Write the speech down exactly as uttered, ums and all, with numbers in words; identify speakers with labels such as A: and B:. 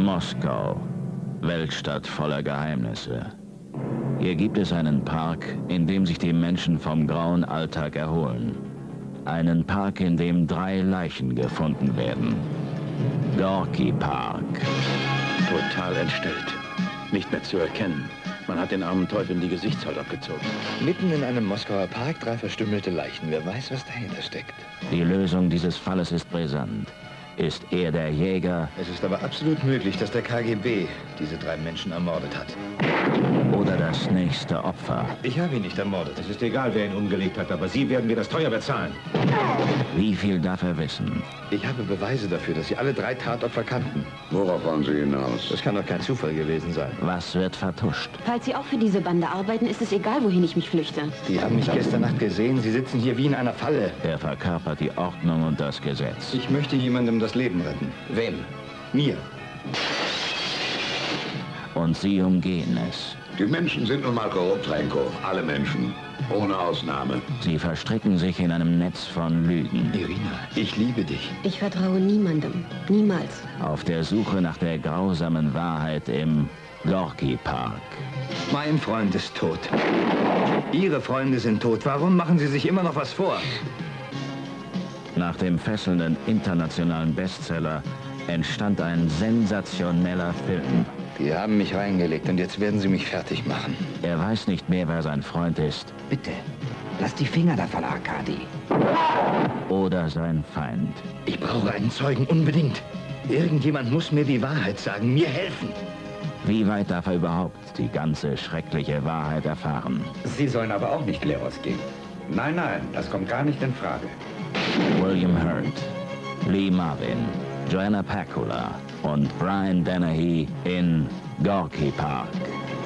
A: Moskau, Weltstadt voller Geheimnisse. Hier gibt es einen Park, in dem sich die Menschen vom grauen Alltag erholen. Einen Park, in dem drei Leichen gefunden werden. Gorki Park.
B: Total entstellt. Nicht mehr zu erkennen. Man hat den armen Teufeln die Gesichtshaut abgezogen.
C: Mitten in einem Moskauer Park drei verstümmelte Leichen. Wer weiß, was dahinter steckt.
A: Die Lösung dieses Falles ist brisant. Ist er der Jäger?
C: Es ist aber absolut möglich, dass der K G B diese drei Menschen ermordet hat.
A: Oder das nächste Opfer?
C: Ich habe ihn nicht ermordet.
D: Es ist egal, wer ihn umgelegt hat, aber Sie werden mir das teuer bezahlen.
A: Wie viel darf er wissen?
C: Ich habe Beweise dafür, dass Sie alle drei Tatopfer kannten.
E: Worauf wollen Sie hinaus?
C: Das kann doch kein Zufall gewesen sein.
A: Was wird vertuscht?
F: Falls Sie auch für diese Bande arbeiten, ist es egal, wohin ich mich flüchte.
C: Die haben mich gestern Nacht gesehen. Sie sitzen hier wie in einer Falle.
A: Er verkörpert die Ordnung und das Gesetz.
C: Ich möchte jemandem das Leben retten.
B: Wem?
C: Mir.
A: Und sie umgehen es.
E: Die Menschen sind nun mal korrupt, Renko. Alle Menschen. Ohne Ausnahme.
A: Sie verstricken sich in einem Netz von Lügen.
C: Irina, ich liebe dich.
F: Ich vertraue niemandem. Niemals.
A: Auf der Suche nach der grausamen Wahrheit im Gorki Park.
C: Mein Freund ist tot. Ihre Freunde sind tot. Warum machen Sie sich immer noch was vor?
A: Nach dem fesselnden internationalen Bestseller entstand ein sensationeller Film.
C: Die haben mich reingelegt und jetzt werden sie mich fertig machen.
A: Er weiß nicht mehr, wer sein Freund ist.
G: Bitte, lass die Finger davon, Arkadi.
A: Oder sein Feind.
C: Ich brauche einen Zeugen, unbedingt. Irgendjemand muss mir die Wahrheit sagen, mir helfen.
A: Wie weit darf er überhaupt die ganze schreckliche Wahrheit erfahren?
D: Sie sollen aber auch nicht leer ausgehen. Nein, nein, das kommt gar nicht in Frage.
A: William Hurt, Lee Marvin, Joanna Pakula und Brian Dennehy in Gorki Park.